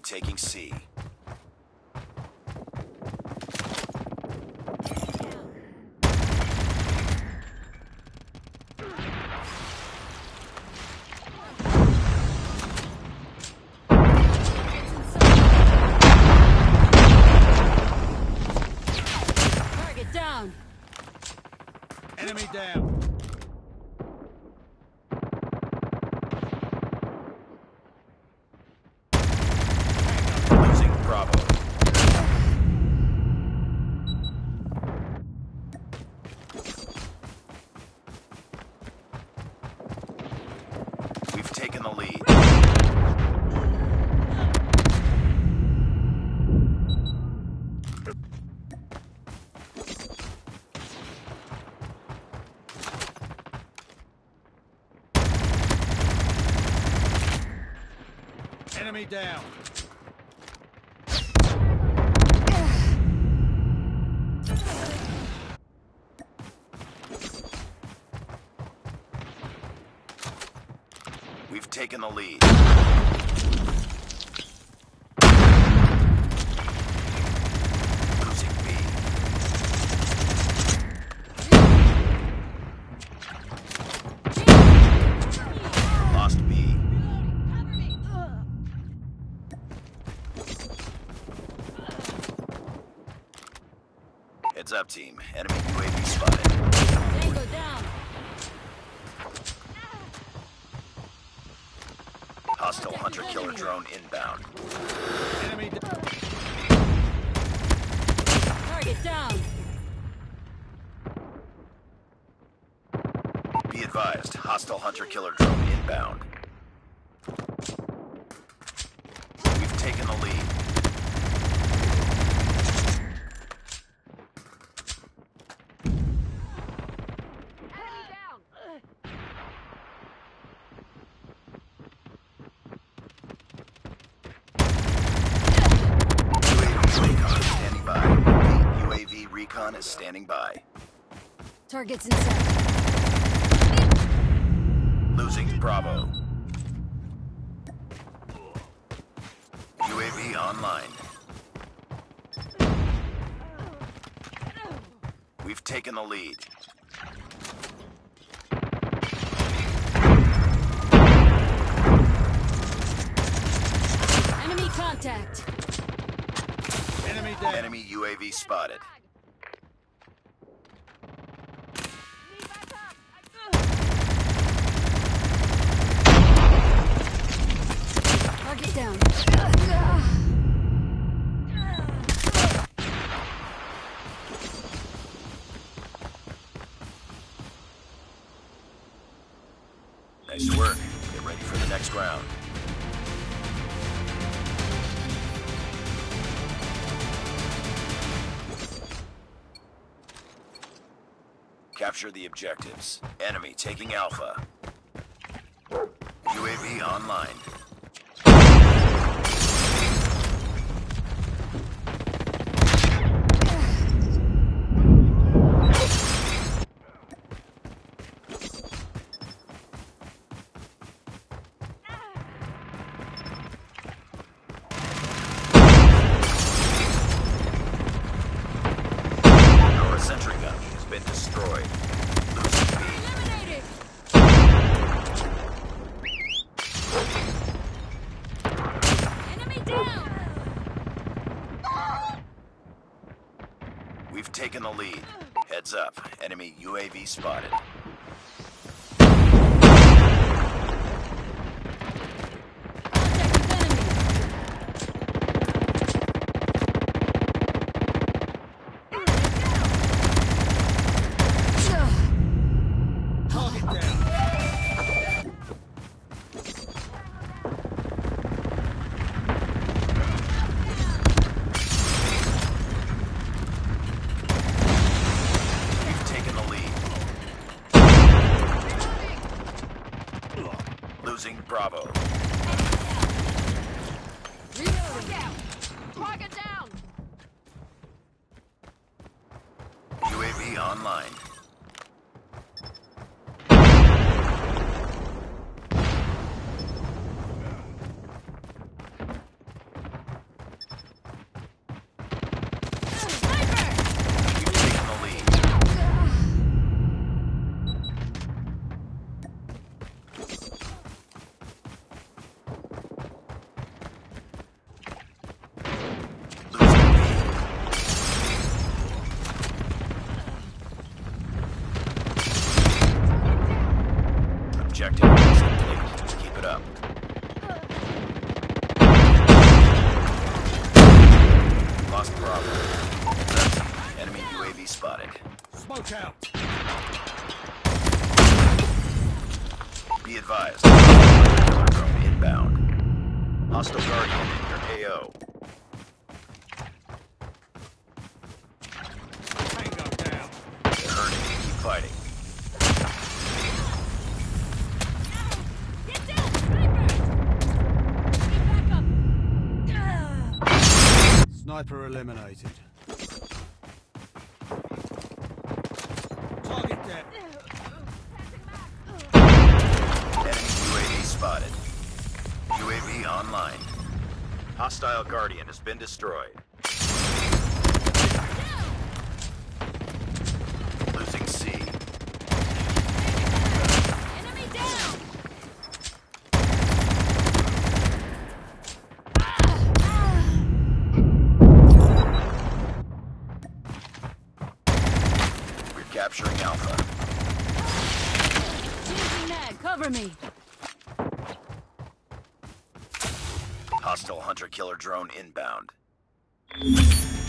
taking C. Target down. Enemy down. Losing Bravo. We've taken the lead. Enemy down. We've taken the lead. Losing B. Lost B. Heads up, team. Enemy UAV spotted. Tango down. Hostile hunter-killer drone inbound. Enemy down. Target down. Be advised, hostile hunter-killer drone inbound. We've taken the lead. UAV recon is standing by. Targets in sight. Losing Bravo. UAV online. We've taken the lead. Enemy contact. Enemy down. Enemy UAV spotted. Target down. Nice work. Get ready for the next round. Capture the objectives. Enemy taking Alpha. UAV online. Our sentry gun has been destroyed. Losing B. Eliminated. Enemy down. We've taken the lead. Heads up. Enemy UAV spotted. Contact with enemy. Target down. We've taken the lead. Losing Bravo. Reloading. Target down. UAV online. Smoke out. Be advised. Killer drone inbound. Hostile Guardian in your AO. Tango down. You're hurting. Keep fighting. Get down, sniper! Get back up! Sniper eliminated. Target down. Enemy UAV spotted. UAV online. Hostile Guardian has been destroyed. Losing C. Enemy down! We're capturing Alpha. Changing mag, cover me! Hostile hunter-killer drone inbound.